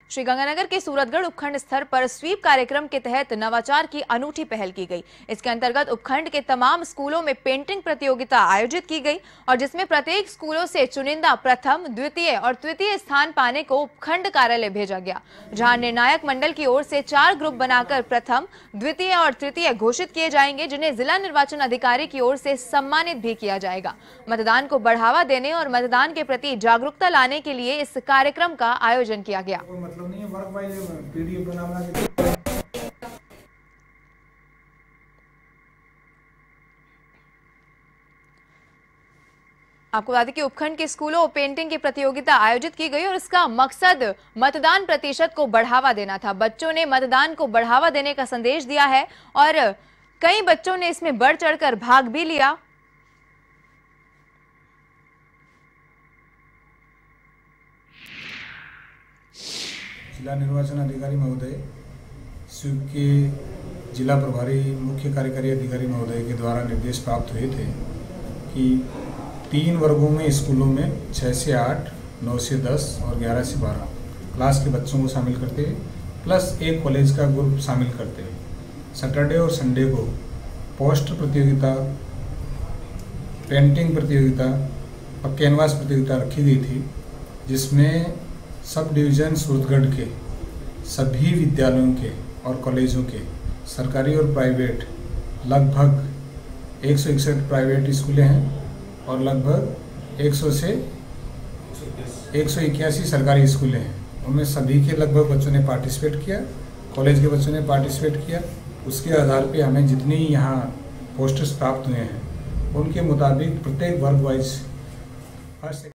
श्रीगंगानगर के सूरतगढ़ उपखंड स्तर पर स्वीप कार्यक्रम के तहत नवाचार की अनूठी पहल की गई। इसके अंतर्गत उपखंड के तमाम स्कूलों में पेंटिंग प्रतियोगिता आयोजित की गई और जिसमें प्रत्येक स्कूलों से चुनिंदा प्रथम, द्वितीय और तृतीय स्थान पाने को उपखंड कार्यालय भेजा गया, जहां निर्णायक मंडल की ओर से 4 ग्रुप बनाकर प्रथम, द्वितीय और तृतीय घोषित किए जाएंगे, जिन्हें जिला निर्वाचन अधिकारी की ओर से सम्मानित भी किया जाएगा। मतदान को बढ़ावा देने और मतदान के प्रति जागरूकता लाने के लिए इस कार्यक्रम का आयोजन किया गया। मतलब नहीं है वर्क वाइज पीडीएफ बना आपको बता दें कि उपखंड के स्कूलों में पेंटिंग की प्रतियोगिता आयोजित की गई और इसका मकसद मतदान प्रतिशत को बढ़ावा देना था। बच्चों ने मतदान को बढ़ावा देने का संदेश दिया है और कई बच्चों ने इसमें बढ़ चढ़कर भाग भी लिया। जिला निर्वाचन अधिकारी महोदय, स्वीप के जिला प्रभारी मुख्य कार्यकारी अधिकारी महोदय के द्वारा निर्देश प्राप्त हुए थे कि 3 वर्गों में स्कूलों में 6 से 8, 9 से 10 और 11 से 12 क्लास के बच्चों को शामिल करते हैं, प्लस एक कॉलेज का ग्रुप शामिल करते हैं। सैटरडे और संडे को पोस्टर प्रतियोगिता, पेंटिंग प्रतियोगिता और कैनवास प्रतियोगिता रखी गई थी, जिसमेमें सब डिवीज़न सूरतगढ़ के सभी विद्यालयों के और कॉलेजों के सरकारी और प्राइवेट लगभग 161 प्राइवेट स्कूलें हैं और लगभग 100 से 181 सरकारी स्कूलें हैं। उनमें सभी के लगभग बच्चों ने पार्टिसिपेट किया, कॉलेज के बच्चों ने पार्टिसिपेट किया। उसके आधार पे हमें जितनी यहाँ पोस्टर्स प्राप्त हुए हैं उनके मुताबिक प्रत्येक वर्ग वाइज फर्स्ट